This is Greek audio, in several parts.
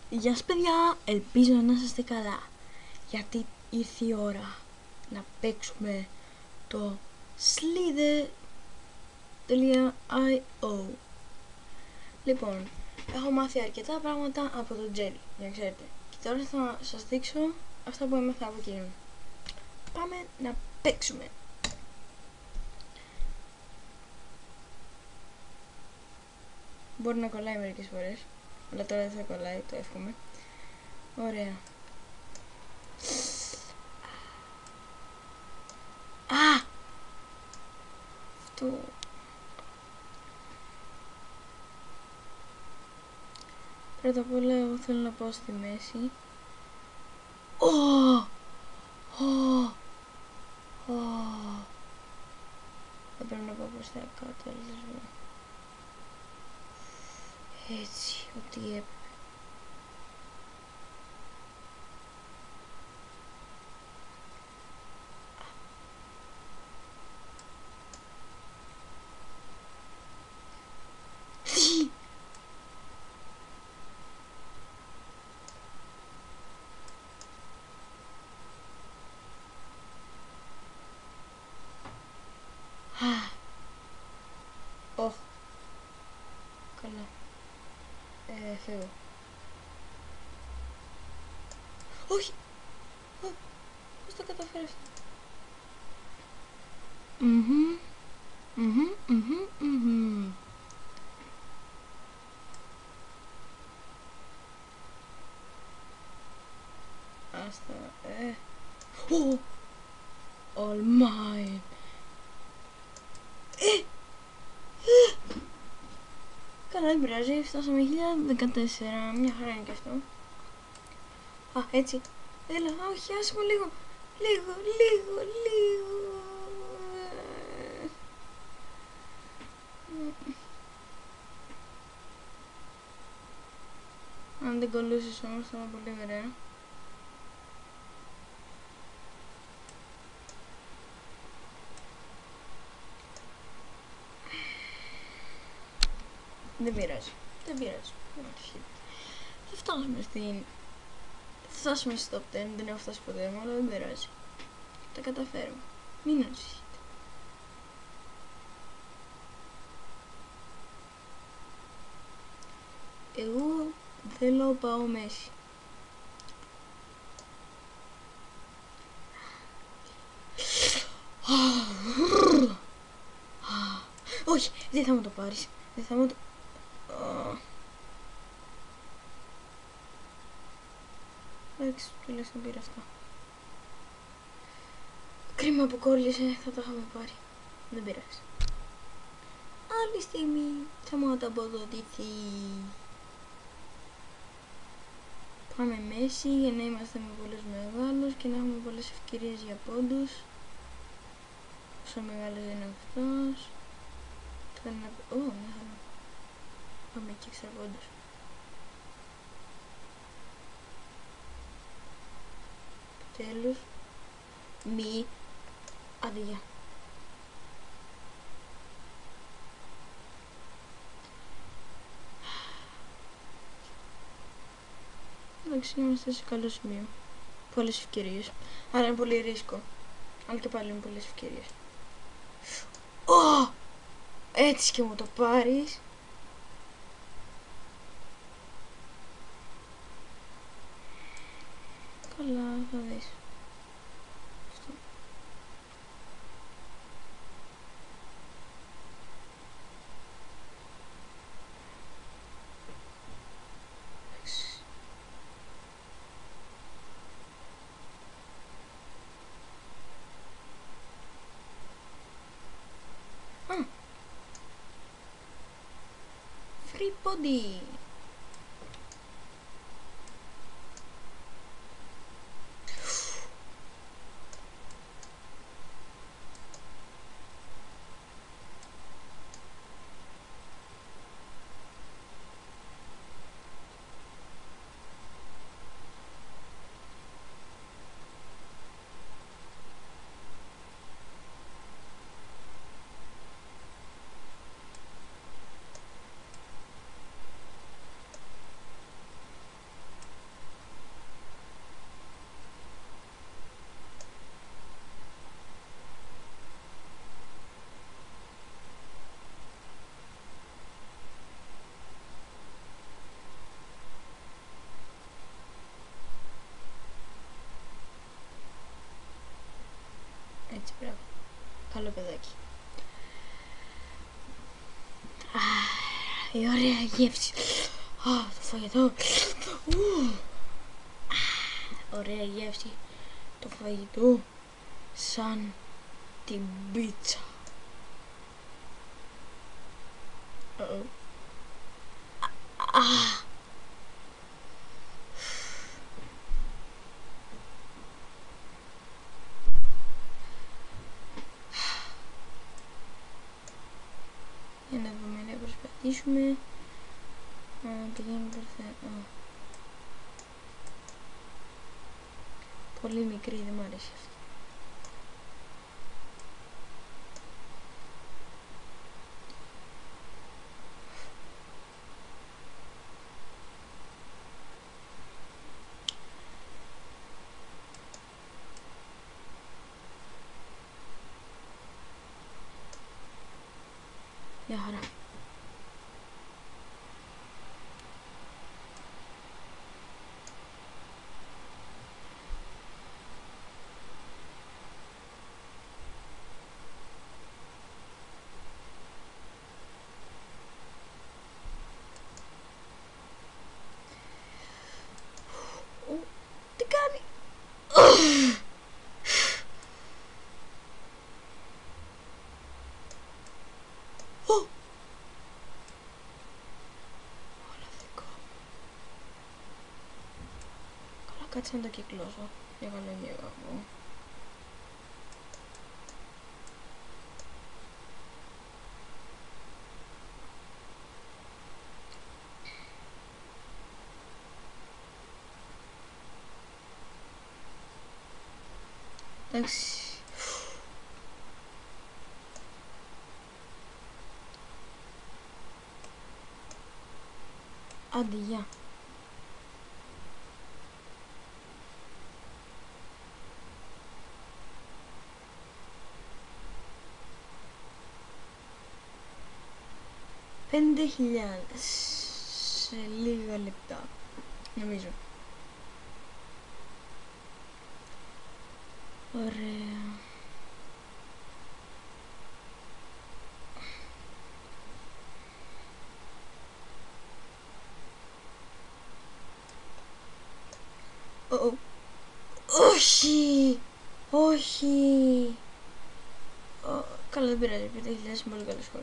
Γεια σας παιδιά, ελπίζω να είστε καλά, γιατί ήρθε η ώρα να παίξουμε το Slither.io. Λοιπόν, έχω μάθει αρκετά πράγματα από τον Τζέρι, για να ξέρετε. Και τώρα θα σας δείξω αυτά που έμαθα από εκείνον. Πάμε να παίξουμε. Μπορεί να κολλάει μερικές φορές, αλλά τώρα δεν θα κολλάει, το εύχομαι. Ωραία. Α! Αυτό. Πρώτα απ' όλα εγώ θέλω να πάω στη μέση. Δεν πρέπει να πάω προς τα κάτω, έτσι, ό,τι έπρεπε. Ωχ. Καλά. Φεύγω. Όχι! Πώς το καταφέρω αυτό? Άστα, all mine. Καλά, δεν πειράζει, φτάσαμε 1014, μια χαρά είναι και αυτό. Α, έτσι. Έλα, όχι, άσε μου λίγο. Λίγο. Αν δεν κολλήσεις όμως θα είναι πολύ ωραία. Δεν πειράζει. Θα φτάσουμε στο top 10, δεν έχω φτάσει ποτέ μου, αλλά δεν πειράζει. Τα καταφέρουμε. Μην ανησυχείτε. Εγώ θέλω να πάω μέση. Όχι, δεν θα μου το πάρεις. Δεν θα μου το... Εντάξει, τουλάχιστον πήρα αυτά. Κρίμα που κόλλησε, θα τα είχαμε πάρει. Δεν πειράζει. Άλλη στιγμή θα μου ανταποδοτηθεί. Πάμε μέση για να είμαστε με πολλούς μεγάλους και να έχουμε πολλές ευκαιρίες για πόντους. Όσο μεγάλος είναι αυτός. Μια χαρά. Πάμε και έξτρα πόντους. Τέλος. Μη. Αδειά. Εντάξει, είμαστε σε καλό σημείο. Πολλές ευκαιρίες. Άρα είναι πολύ ρίσκο. Αλλά και πάλι είναι πολλές ευκαιρίες. Έτσι και μου το πάρεις. Καλά, θα δεις. Αυτό. Free body. καλό παιδάκι. Η ωραία γεύση. Το φαγητό. Ωραία γεύση. Το φαγητό. Σαν την πίτσα. Για να δούμε, να προσπαθήσουμε. Πηγαίνουμε περθέ. Πολύ μικρή, δεν μου αρέσει αυτό. Μια χαρά. Τι κάνει? Κάτσε να το κυκλώσω. Για καλό γεύμα. Εντάξει. Άντε, γεια. Πέντε χιλιάδες σε λίγα λεπτά, νομίζω. Ωραία. Όχι! Όχι! Καλά, δεν πειράζει, 5.000 είναι πολύ καλό σκορ.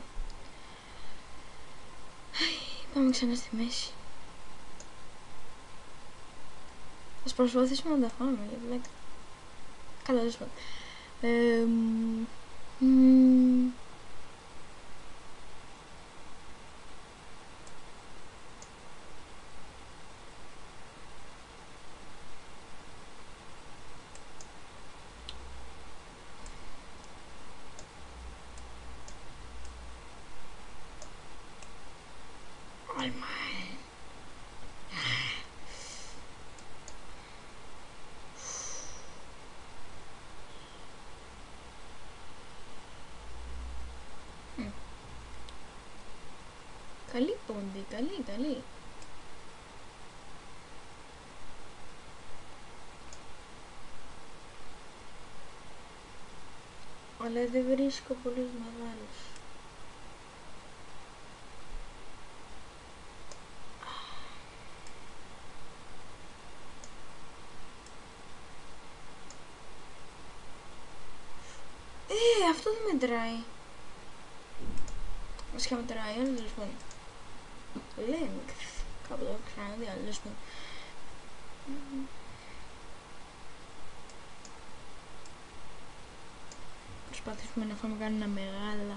Πάμε ξανά στη μέση. Ας προσπαθήσουμε να τα φάμε για πλάκα. Καλά, δεν σπάω. Καλή πόντι, καλή. Αλλά δεν βρίσκω πολλούς μεγάλους. Αυτό δεν μετράει. Βασικά μετράει, αλλά τέλος πάντων. Length. Κάπου το έχω ξαναδεί, αλλά τέλος πάντων. Προσπαθήσουμε να φάμε κανένα μεγάλα.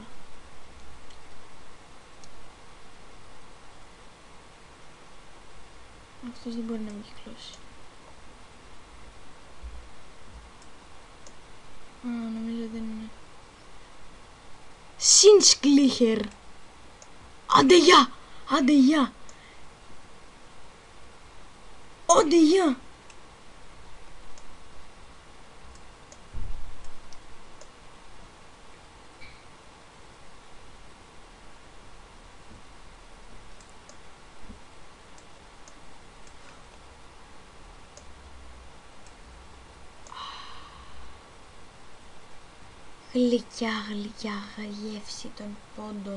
Αυτός δεν μπορεί να με κυκλώσει. Νομίζω δεν είναι. Σινσκλίχερ. Άντε γεια! Άντε γεια! Άντε γεια! Γλυκιά γλυκιά γεύση των πόντων.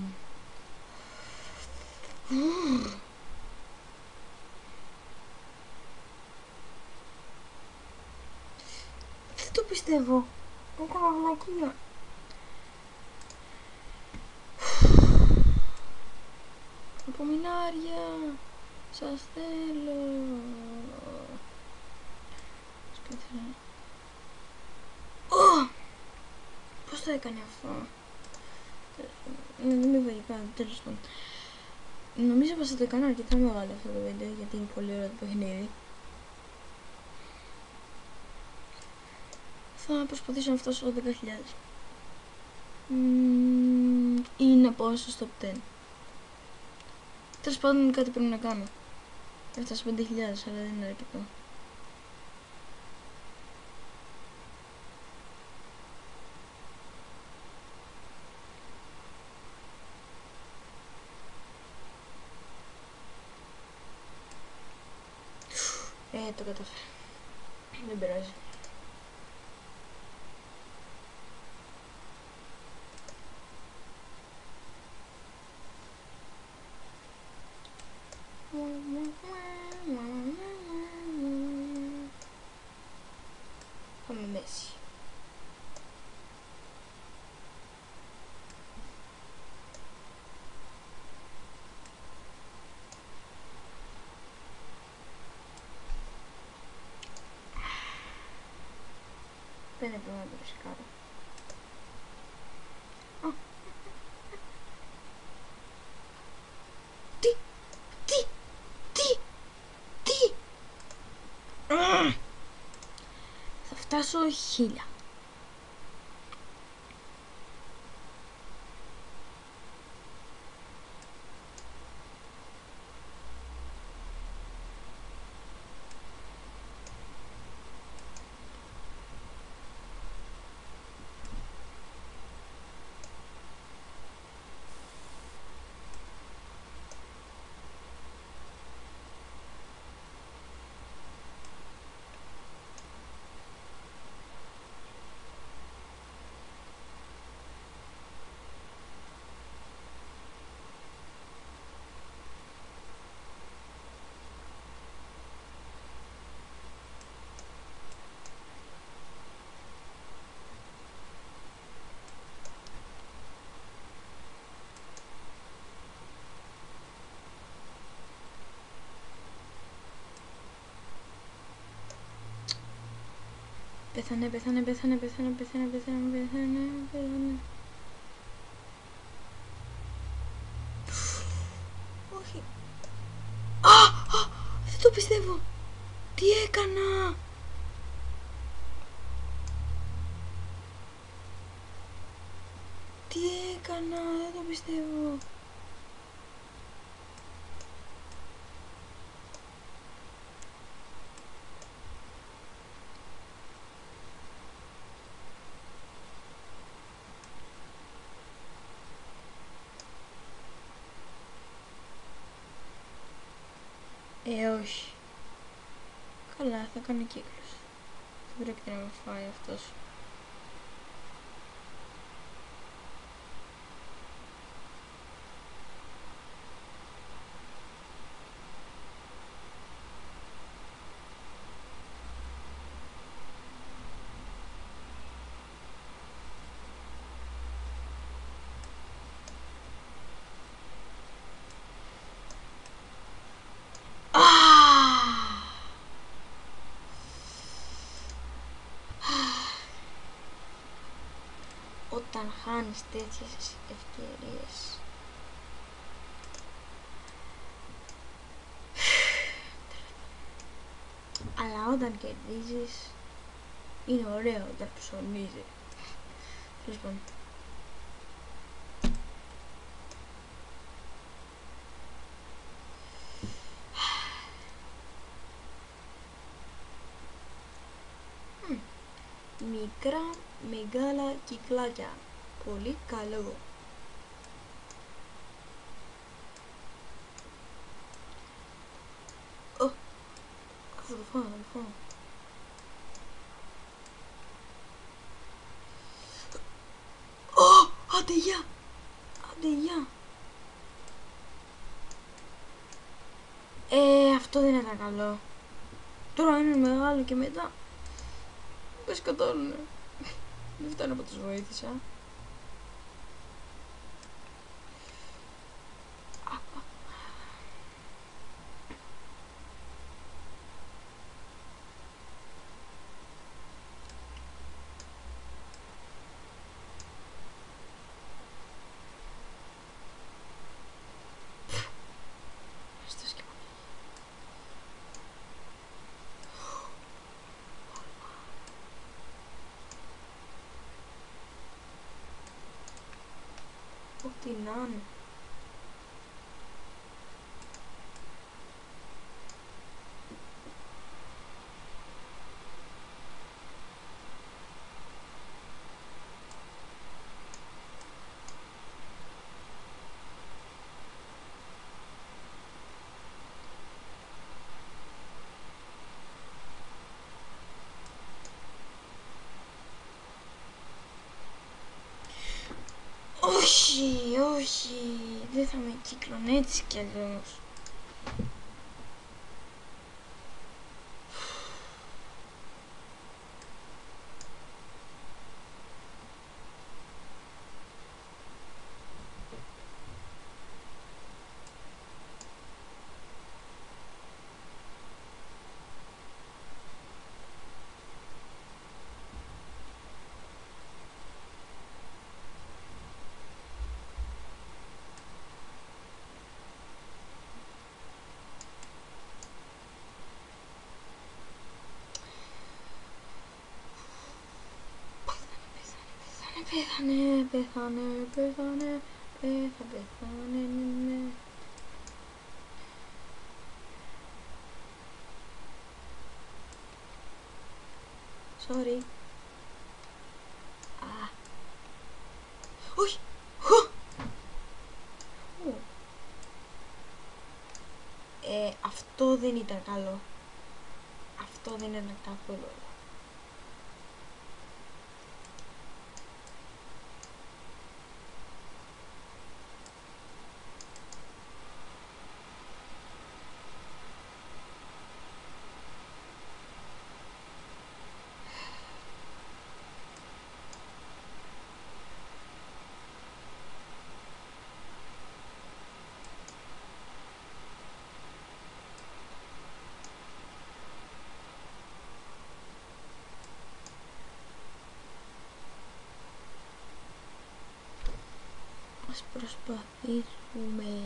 Δεν το πιστεύω. Έκανα βλακεία. Απομεινάρια. Σας θέλω. Πώς το έκανε αυτό? Δεν με βαγικά, τέλος πάντων. Νομίζω πως θα το κάνω αρκετά μεγάλο αυτό το βίντεο, γιατί είναι πολύ ωραίο το παιχνίδι. Θα προσπαθήσω να φτάσω 10.000 ή να πάω στο top 10. Τέλος πάντων κάτι πρέπει να κάνω. Έφτασα 5.000, αλλά δεν είναι αρκετό. Το κατάφερα. Δεν πειράζει. Πάμε μέση. Δεν έπρεπε να το ρισκάρω. Τι! Θα φτάσω 1000. Πέθανε. Όχι. Δεν το πιστεύω. Τι έκανα? Δεν το πιστεύω. Όχι. Καλά, θα κάνω κύκλους. Δεν πρόκειται να με φάει αυτός. Όταν χάνεις τέτοιες ευκαιρίες. Αλλά όταν κερδίζεις είναι ωραίο όταν ψωνίζει. Τέλος πάντων. Μικρά μεγάλα κυκλάκια. Πολύ καλό. Θα το φάω. Άντε γεια! Άντε γεια! Αυτό δεν ήταν καλό. Τώρα είναι μεγάλο και μετά με σκοτώνουνε. Δεν φτάνω που τους βοήθησα. Ό,τι να είναι. Όχι, όχι, δεν θα με κύκλωνε έτσι κι αλλιώς. Πέθανε, ναι. Sorry. Όχι! Αυτό δεν ήταν καλό. Αυτό δεν ήταν καθόλου. Ας προσπαθήσουμε.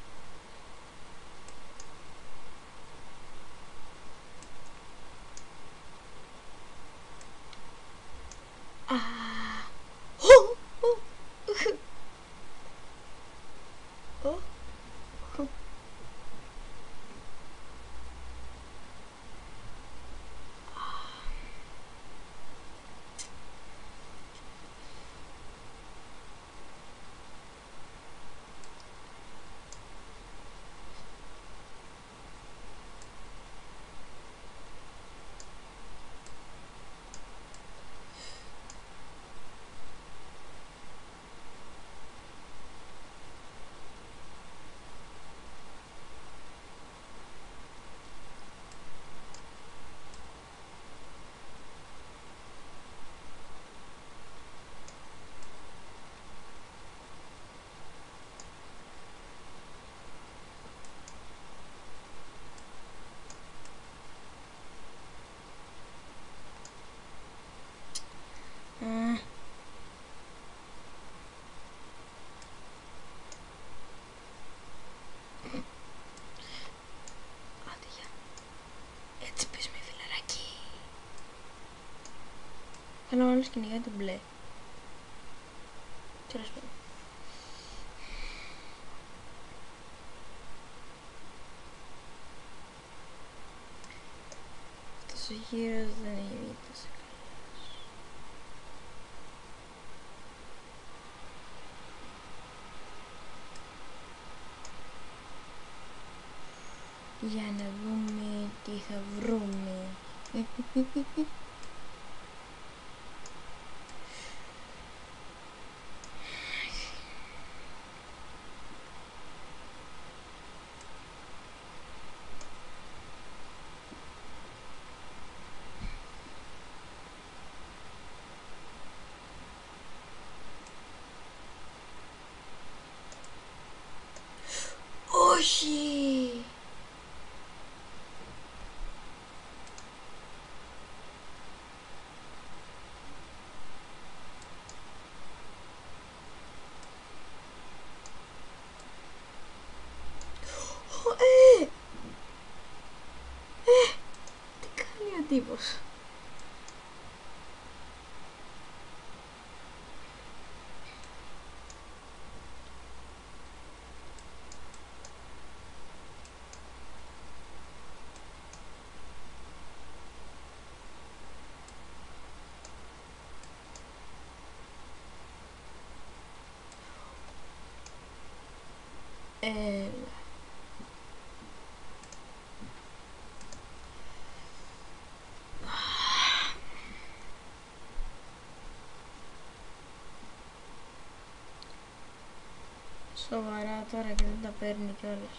Θέλω όλους κυνηγάει το μπλε. Τέλος πάντων. Αυτός ο γύρος δεν είναι τόσο καλός. Για να δούμε τι θα βρούμε. Όχι! Τι κάνει ο τύπος? Έλα. Σοβαρά τώρα και δεν τα παίρνει κιόλας.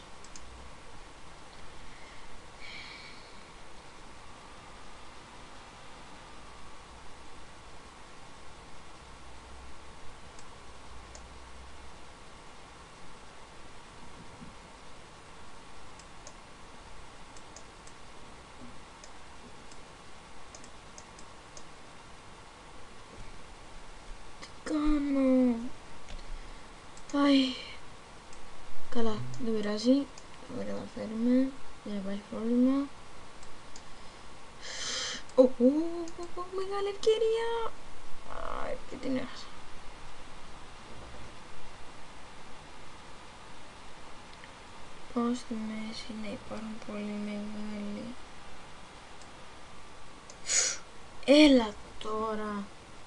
Κάνω. Αϊ. Καλά, δεν πειράζει. Θα τα καταφέρουμε. Δεν υπάρχει πρόβλημα. Μεγάλη ευκαιρία. Και την έχασα. Πάω στη μέση να υπάρχουν πολύ μεγάλοι. Έλα τώρα.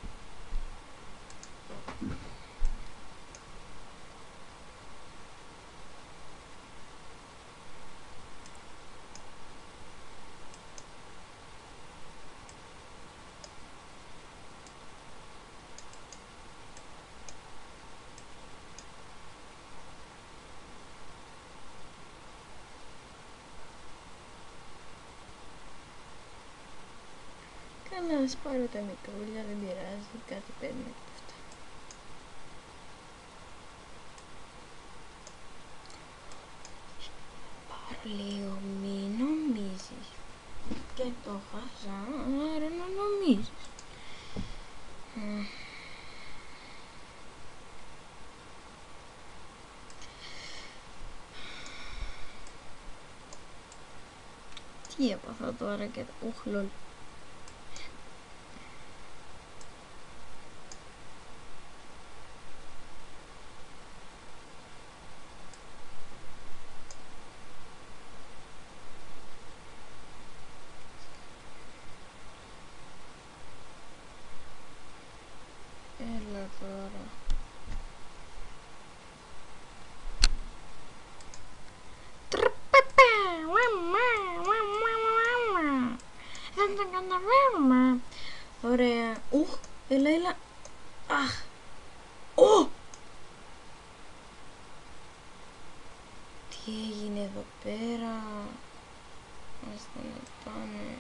Καλά, ας πάρω τα μικρούλια, δεν πειράζει, κάτι παίρνει από αυτά. Πάρω λίγο, μη νομίζεις. Και το χάσα, άρα να νομίζεις. Τι έπαθα τώρα και λολ. Έλα τώρα. Δεν τα καταφέρουμε. Ωραία. Έλα, έλα. Αχ. Τι έγινε εδώ πέρα? Άστα να πάμε.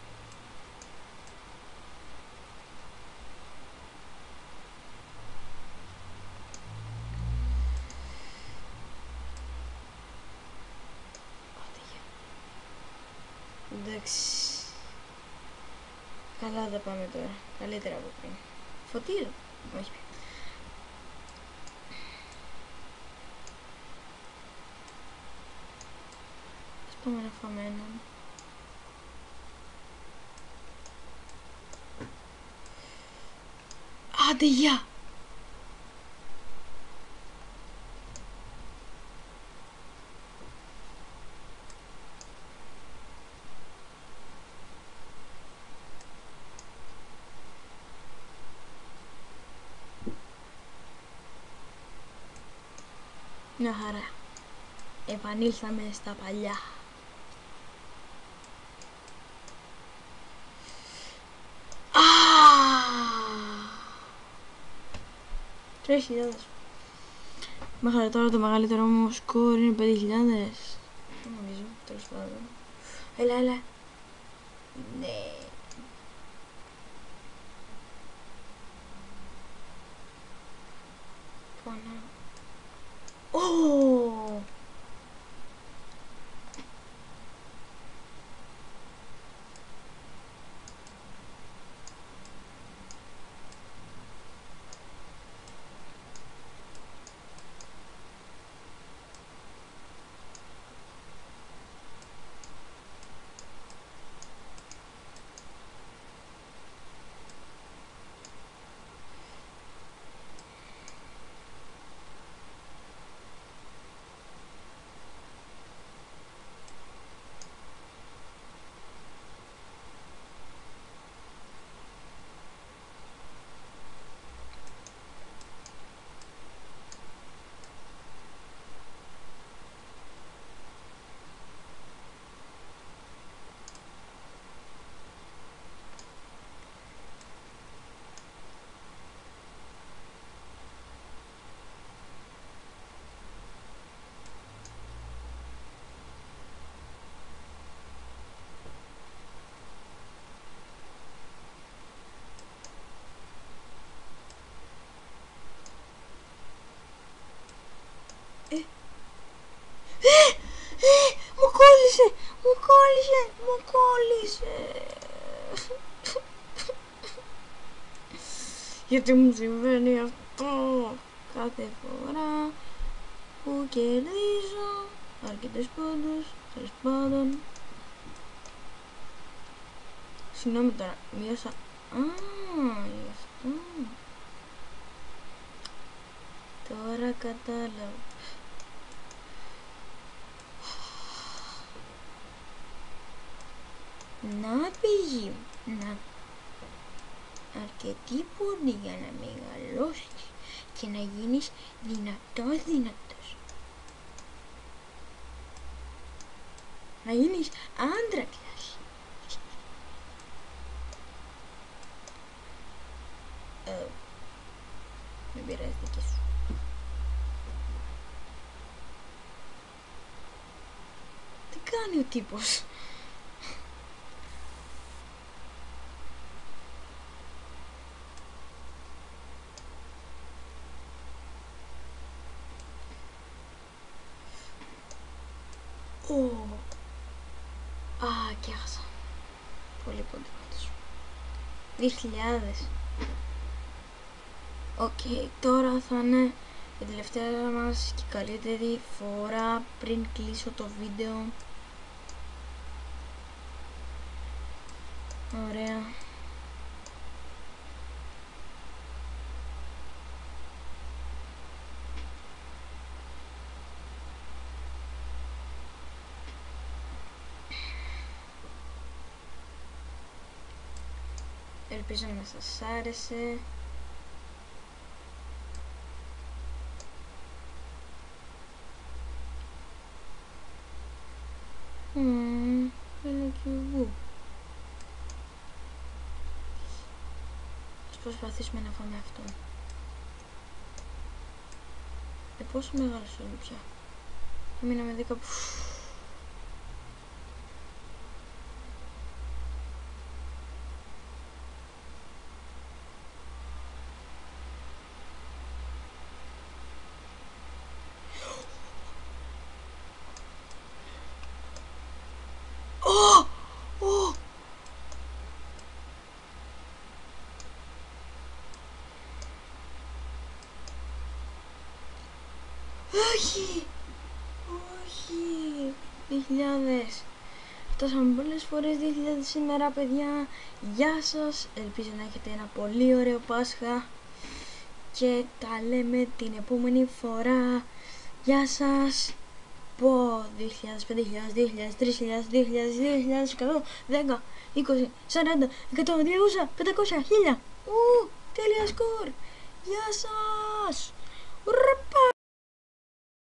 Εντάξει. Καλά θα πάμε τώρα. Καλύτερα από πριν. Φωτίζω. Όχι. Ας πάμε να φάμε έναν. Άντε, γεια! Μια χαρά. Επανήλθαμε στα παλιά. $3.000. Μέχρι τώρα το μεγαλύτερο μου σκορ είναι 5.000. Δεν νομίζω, τέλος πάντων. Έλα, έλα. Ναι. Πονά. Γιατί μου συμβαίνει αυτό κάθε φορά που κερδίζω αρκετές πόντους, τέλος πάντων. Συγγνώμη τώρα, μείωσα. Γι' αυτό. Τώρα κατάλαβα. Να πηγή, να. Αρκετή πόνη για να μεγαλώσεις και να γίνεις δυνατός. Να γίνεις άντρακλας. Μην πειράζει, δική σου. Τι κάνει ο τύπος? Και έχασα. Πολύ ποντικότος. 2.000. Οκ, τώρα θα είναι η τελευταία μας και καλύτερη φορά πριν κλείσω το βίντεο. Ωραία. Ελπίζω να σας άρεσε. Είναι και εγώ. Ας προσπαθήσουμε να φάμε αυτό. Πόσο μεγάλος είναι πια? Μείναμε 10. Όχι, 2.000. Φτάσαμε πολλές φορές 2.000 σήμερα, παιδιά. Γεια σας, ελπίζω να έχετε ένα πολύ ωραίο Πάσχα και τα λέμε την επόμενη φορά. Γεια σας. Πω, 2.000, 5.000, 2.000, 3.000, 2.000, 2.000, 100, 10, 20, 40, 100, 200, 500, 1.000. Τέλεια σκορ. Γεια σας.